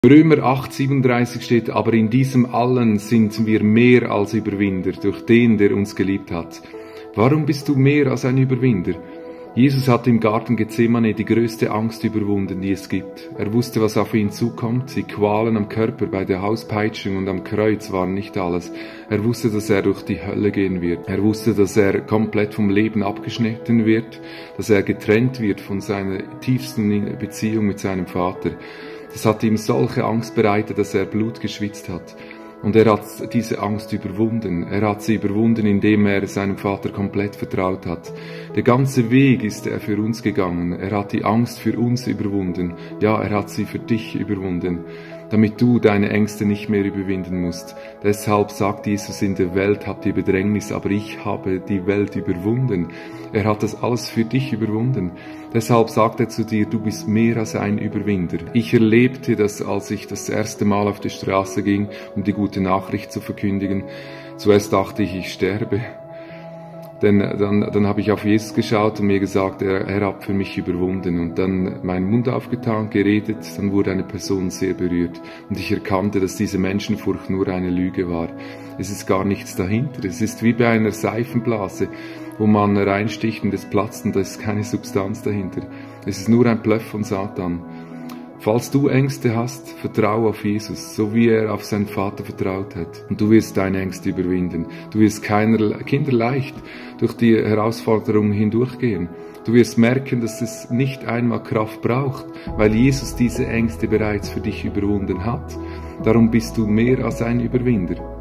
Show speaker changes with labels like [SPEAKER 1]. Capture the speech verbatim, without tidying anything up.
[SPEAKER 1] Römer acht, siebenunddreißig steht, aber in diesem allen sind wir mehr als Überwinder, durch den, der uns geliebt hat. Warum bist du mehr als ein Überwinder? Jesus hat im Garten Gethsemane die größte Angst überwunden, die es gibt. Er wusste, was auf ihn zukommt. Die Qualen am Körper bei der Hauspeitschung und am Kreuz waren nicht alles. Er wusste, dass er durch die Hölle gehen wird. Er wusste, dass er komplett vom Leben abgeschnitten wird, dass er getrennt wird von seiner tiefsten Beziehung mit seinem Vater. Das hat ihm solche Angst bereitet, dass er Blut geschwitzt hat. Und er hat diese Angst überwunden. Er hat sie überwunden, indem er seinem Vater komplett vertraut hat. Der ganze Weg ist er für uns gegangen. Er hat die Angst für uns überwunden. Ja, er hat sie für dich überwunden, damit du deine Ängste nicht mehr überwinden musst. Deshalb sagt Jesus, in der Welt habt ihr Bedrängnis, aber ich habe die Welt überwunden. Er hat das alles für dich überwunden. Deshalb sagt er zu dir, du bist mehr als ein Überwinder. Ich erlebte das, als ich das erste Mal auf die Straße ging, um die gute Nachricht zu verkündigen. Zuerst dachte ich, ich sterbe. Denn dann, dann habe ich auf Jesus geschaut und mir gesagt, er, er hat für mich überwunden. Und dann meinen Mund aufgetan, geredet, dann wurde eine Person sehr berührt. Und ich erkannte, dass diese Menschenfurcht nur eine Lüge war. Es ist gar nichts dahinter. Es ist wie bei einer Seifenblase, wo man reinsticht und es platzt und da ist keine Substanz dahinter. Es ist nur ein Bluff von Satan. Falls du Ängste hast, vertraue auf Jesus, so wie er auf seinen Vater vertraut hat. Und du wirst deine Ängste überwinden. Du wirst keiner, kinderleicht durch die Herausforderungen hindurchgehen. Du wirst merken, dass es nicht einmal Kraft braucht, weil Jesus diese Ängste bereits für dich überwunden hat. Darum bist du mehr als ein Überwinder.